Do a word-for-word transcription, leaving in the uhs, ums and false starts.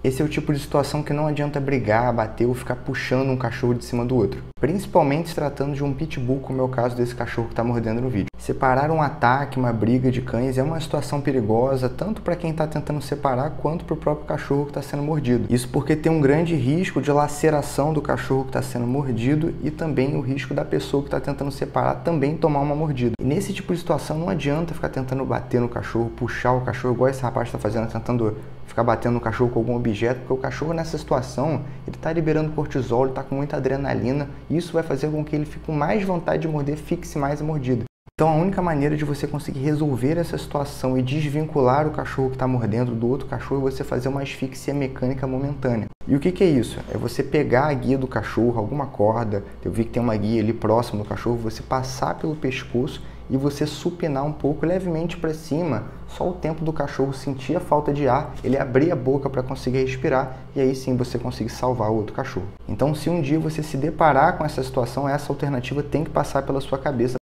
Esse é o tipo de situação que não adianta brigar, bater ou ficar puxando um cachorro de cima do outro. Principalmente se tratando de um pitbull, como é o caso desse cachorro que está mordendo no vídeo. Separar um ataque, uma briga de cães é uma situação perigosa, tanto para quem está tentando separar, quanto para o próprio cachorro que está sendo mordido. Isso porque tem um grande risco de laceração do cachorro que está sendo mordido e também o risco da pessoa que está tentando separar também tomar uma mordida. E nesse tipo de situação não adianta ficar tentando bater no cachorro, puxar o cachorro, igual esse rapaz está fazendo, tentando ficar batendo no cachorro com algum objeto, porque o cachorro nessa situação, ele está liberando cortisol, ele está com muita adrenalina, e isso vai fazer com que ele fique com mais vontade de morder, fixe mais a mordida. Então a única maneira de você conseguir resolver essa situação e desvincular o cachorro que está mordendo do outro cachorro é você fazer uma asfixia mecânica momentânea. E o que que é isso? É você pegar a guia do cachorro, alguma corda, eu vi que tem uma guia ali próximo do cachorro, você passar pelo pescoço e você supinar um pouco levemente para cima, só o tempo do cachorro sentir a falta de ar, ele abrir a boca para conseguir respirar e aí sim você conseguir salvar o outro cachorro. Então se um dia você se deparar com essa situação, essa alternativa tem que passar pela sua cabeça.